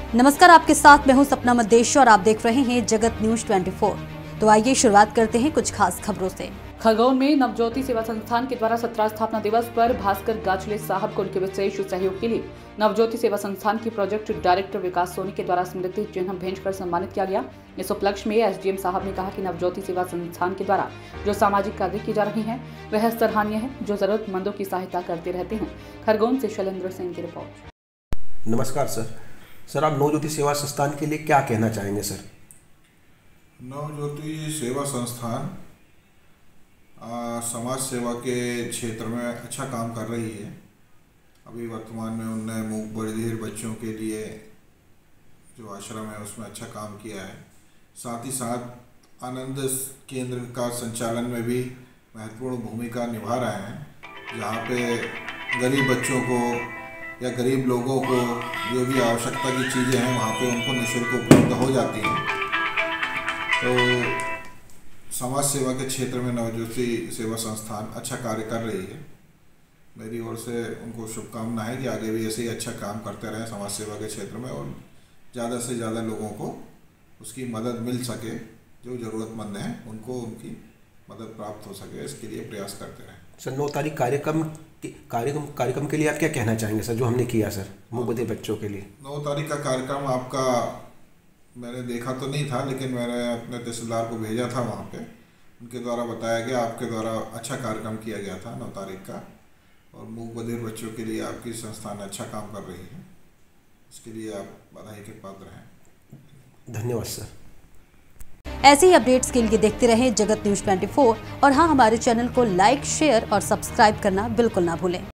नमस्कार, आपके साथ मैं हूं सपना मद्देश और आप देख रहे हैं जगत न्यूज 24। तो आइए शुरुआत करते हैं कुछ खास खबरों से। खरगोन में नवज्योति सेवा संस्थान के द्वारा 17 स्थापना दिवस पर भास्कर गाचले साहब को उनके विशेष सहयोग के लिए नवज्योति सेवा संस्थान के प्रोजेक्ट डायरेक्टर विकास सोनी के द्वारा स्मृति चिन्ह भेंट कर सम्मानित किया गया। इस उपलक्ष्य में एसडीएम साहब ने कहा कि नवज्योति सेवा संस्थान के द्वारा जो सामाजिक कार्य किए जा रहे हैं वह सराहनीय है, जो जरूरतमंदों की सहायता करते रहते हैं। खरगोन से शैलेंद्र सिंह की रिपोर्ट। नमस्कार सर, आप नवज्योति सेवा संस्थान के लिए क्या कहना चाहेंगे सर? नवज्योति सेवा संस्थान समाज सेवा के क्षेत्र में अच्छा काम कर रही है। अभी वर्तमान में उनने मूक बधिर बच्चों के लिए जो आश्रम है उसमें अच्छा काम किया है। साथ ही साथ आनंद केंद्र का संचालन में भी महत्वपूर्ण भूमिका निभा रहे हैं, जहाँ पे गरीब बच्चों को या गरीब लोगों को जो भी आवश्यकता की चीज़ें हैं वहाँ पे उनको निःशुल्क उपलब्ध हो जाती हैं। तो समाज सेवा के क्षेत्र में नवज्योति सेवा संस्थान अच्छा कार्य कर रही है। मेरी ओर से उनको शुभकामना है कि आगे भी ऐसे ही अच्छा काम करते रहें समाज सेवा के क्षेत्र में, और ज़्यादा से ज़्यादा लोगों को उसकी मदद मिल सके, जो ज़रूरतमंद हैं उनको उनकी मदद प्राप्त हो सके, इसके लिए प्रयास करते रहें। सर 9 तारीख कार्यक्रम के लिए आप क्या कहना चाहेंगे सर, जो हमने किया सर मूक बधिर बच्चों के लिए? 9 तारीख का कार्यक्रम आपका मैंने देखा तो नहीं था, लेकिन मैंने अपने तहसीलदार को भेजा था वहाँ पे। उनके द्वारा बताया गया, आपके द्वारा अच्छा कार्यक्रम किया गया था 9 तारीख का, और मूक बधिर बच्चों के लिए आपकी संस्थान अच्छा काम कर रही है। इसके लिए आप बधाई के पात्र हैं। धन्यवाद सर। ऐसे ही अपडेट्स के लिए देखते रहें जगत न्यूज 24 और हाँ, हमारे चैनल को लाइक, शेयर और सब्सक्राइब करना बिल्कुल ना भूलें।